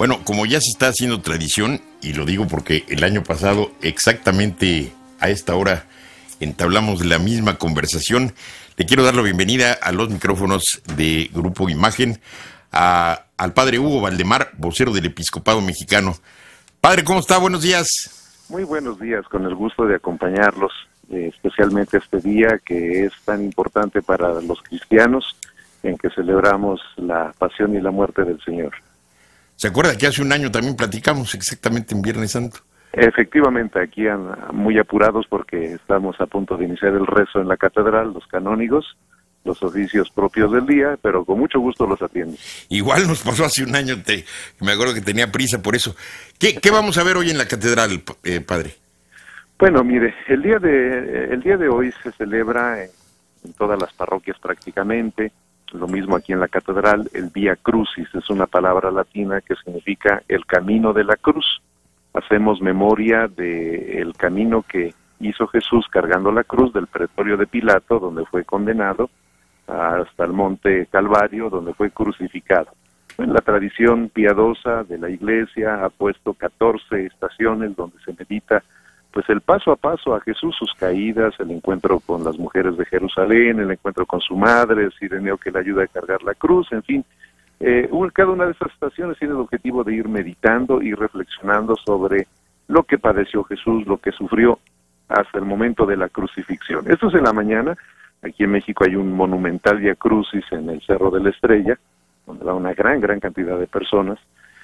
Bueno, como ya se está haciendo tradición, y lo digo porque el año pasado, exactamente a esta hora, entablamos la misma conversación, le quiero dar la bienvenida a los micrófonos de Grupo Imagen al padre Hugo Valdemar, vocero del Episcopado Mexicano. Padre, ¿cómo está? Buenos días. Muy buenos días, con el gusto de acompañarlos, especialmente este día que es tan importante para los cristianos, en que celebramos la pasión y la muerte del Señor. ¿Se acuerda que hace un año también platicamos exactamente en Viernes Santo? Efectivamente, aquí muy apurados porque estamos a punto de iniciar el rezo en la catedral, los canónigos, los oficios propios del día, pero con mucho gusto los atiendo. Igual nos pasó hace un año, me acuerdo que tenía prisa por eso. ¿Qué vamos a ver hoy en la catedral, padre? Bueno, mire, el día de hoy se celebra en todas las parroquias prácticamente, lo mismo aquí en la catedral, el Vía Crucis, es una palabra latina que significa el camino de la cruz. Hacemos memoria del camino que hizo Jesús cargando la cruz del pretorio de Pilato, donde fue condenado, hasta el monte Calvario, donde fue crucificado. En la tradición piadosa de la Iglesia ha puesto 14 estaciones donde se medita pues el paso a paso a Jesús, sus caídas, el encuentro con las mujeres de Jerusalén, el encuentro con su madre, el Cireneo que le ayuda a cargar la cruz, en fin. Cada una de esas estaciones tiene el objetivo de ir meditando y reflexionando sobre lo que padeció Jesús, lo que sufrió hasta el momento de la crucifixión. Esto es en la mañana. Aquí en México hay un monumental Vía Crucis en el Cerro de la Estrella, donde va una gran cantidad de personas,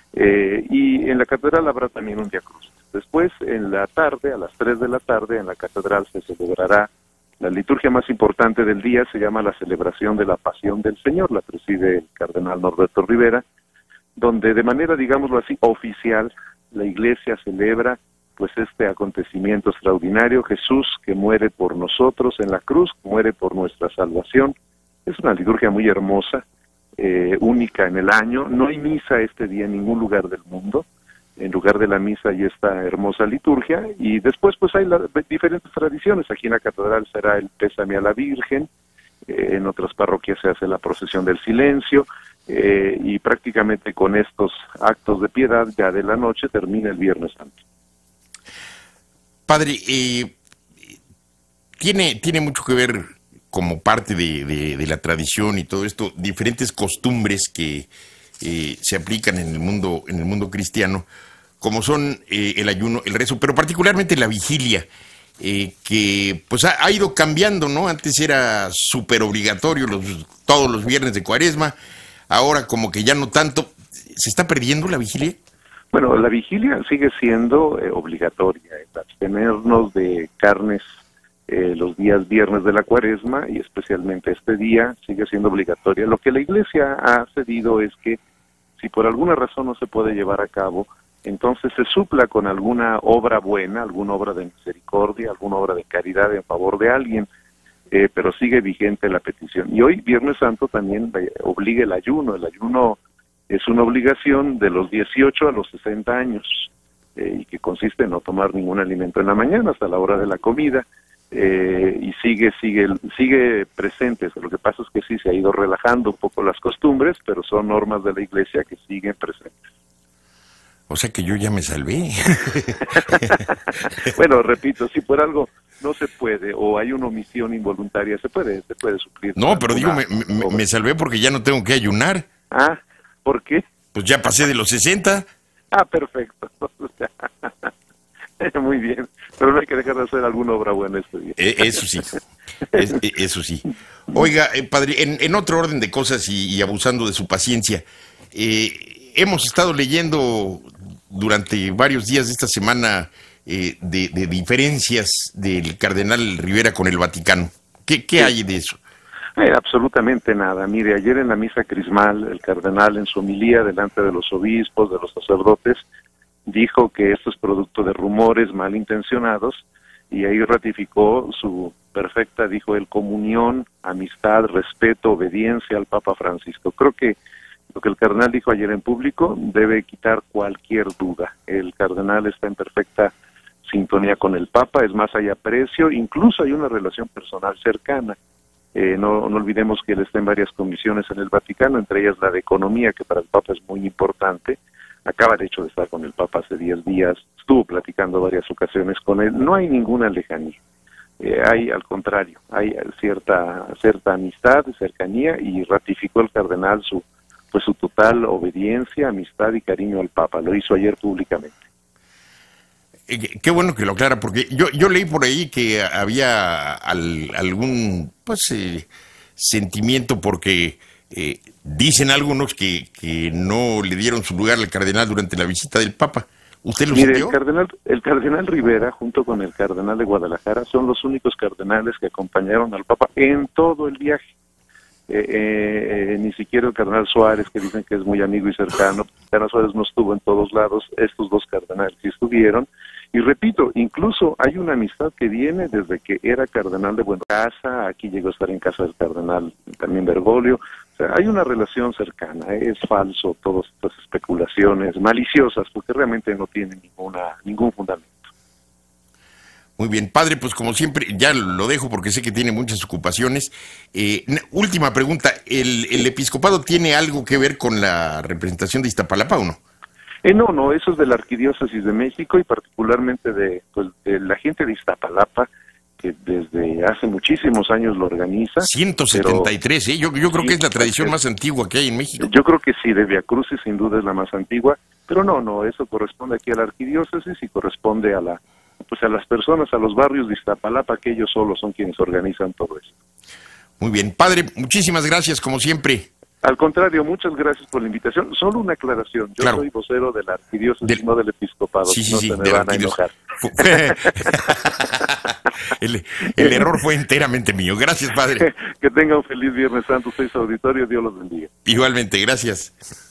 y en la catedral habrá también un Vía Crucis. Después, en la tarde, a las 3 de la tarde, en la catedral se celebrará la liturgia más importante del día, se llama la celebración de la Pasión del Señor, la preside el cardenal Norberto Rivera, donde de manera, digámoslo así, oficial, la Iglesia celebra pues este acontecimiento extraordinario, Jesús que muere por nosotros en la cruz, muere por nuestra salvación. Es una liturgia muy hermosa, única en el año. No hay misa este día en ningún lugar del mundo. En lugar de la misa hay esta hermosa liturgia, y después pues hay diferentes tradiciones. Aquí en la catedral será el pésame a la Virgen, en otras parroquias se hace la procesión del silencio, y prácticamente con estos actos de piedad ya de la noche termina el Viernes Santo. Padre, tiene mucho que ver, como parte de la tradición y todo esto, diferentes costumbres que se aplican en el mundo cristiano, como son el ayuno, el rezo, pero particularmente la vigilia, que pues ha ido cambiando, ¿no? Antes era súper obligatorio todos los viernes de Cuaresma, ahora como que ya no tanto. ¿Se está perdiendo la vigilia? Bueno, la vigilia sigue siendo obligatoria, abstenernos de carnes los días viernes de la Cuaresma, y especialmente este día sigue siendo obligatoria. Lo que la Iglesia ha cedido es que si por alguna razón no se puede llevar a cabo, entonces se supla con alguna obra buena, alguna obra de misericordia, alguna obra de caridad en favor de alguien, pero sigue vigente la petición. Y hoy, Viernes Santo, también obliga el ayuno. El ayuno es una obligación de los 18 a los 60 años, y que consiste en no tomar ningún alimento en la mañana hasta la hora de la comida, y sigue presente. Lo que pasa es que sí se ha ido relajando un poco las costumbres, pero son normas de la Iglesia que siguen presentes. O sea que yo ya me salvé. Bueno, repito, si por algo no se puede, o hay una omisión involuntaria, se puede suplir. No, pero digo, me salvé porque ya no tengo que ayunar. Ah, ¿por qué? Pues ya pasé de los 60. Ah, perfecto. Muy bien, pero no hay que dejar de hacer alguna obra buena este día. Eso sí, eso sí. Oiga, padre, en otro orden de cosas y abusando de su paciencia, hemos estado leyendo durante varios días de esta semana de diferencias del cardenal Rivera con el Vaticano. ¿Qué hay de eso? Absolutamente nada. Mire, ayer en la misa crismal, el cardenal en su homilía delante de los obispos, de los sacerdotes, dijo que esto es producto de rumores malintencionados, y ahí ratificó su perfecta, dijo él, comunión, amistad, respeto, obediencia al Papa Francisco. Creo que lo que el cardenal dijo ayer en público debe quitar cualquier duda. El cardenal está en perfecta sintonía con el Papa, es más, hay aprecio, incluso hay una relación personal cercana. No olvidemos que él está en varias comisiones en el Vaticano, entre ellas la de Economía, que para el Papa es muy importante. acaba de hecho de estar con el Papa hace 10 días, estuvo platicando varias ocasiones con él, no hay ninguna lejanía. Hay, al contrario, hay cierta amistad, cercanía, y ratificó el cardenal su total obediencia, amistad y cariño al Papa. Lo hizo ayer públicamente. Qué bueno que lo aclara, porque yo leí por ahí que había algún sentimiento porque dicen algunos que no le dieron su lugar al cardenal durante la visita del Papa. ¿Usted lo sintió? El cardenal Rivera, junto con el cardenal de Guadalajara, son los únicos cardenales que acompañaron al Papa en todo el viaje. Ni siquiera el cardenal Suárez, que dicen que es muy amigo y cercano. El cardenal Suárez no estuvo en todos lados, estos dos cardenales sí estuvieron. Y repito, incluso hay una amistad que viene desde que era cardenal de Buenos Aires, aquí llegó a estar en casa del cardenal también Bergoglio. O sea, hay una relación cercana. Es falso todas estas especulaciones maliciosas, porque realmente no tienen ningún fundamento. Muy bien, padre, pues como siempre, ya lo dejo porque sé que tiene muchas ocupaciones. Última pregunta, ¿el episcopado tiene algo que ver con la representación de Iztapalapa o no? No, eso es de la Arquidiócesis de México y particularmente de la gente de Iztapalapa, que desde hace muchísimos años lo organiza. 173, pero, yo creo que es la tradición más antigua que hay en México. Yo creo que sí, de Via Crucis sin duda es la más antigua, pero no, eso corresponde aquí a la Arquidiócesis y corresponde a las personas, a los barrios de Iztapalapa, que ellos solos son quienes organizan todo esto. Muy bien, padre, muchísimas gracias, como siempre. Al contrario, muchas gracias por la invitación. Solo una aclaración, yo soy vocero de la Arquidiócesis, no del Episcopado, sí, no se me van a enojar. El error fue enteramente mío. Gracias, padre. Que tenga un feliz Viernes Santo, soy su auditorio, Dios los bendiga. Igualmente, gracias.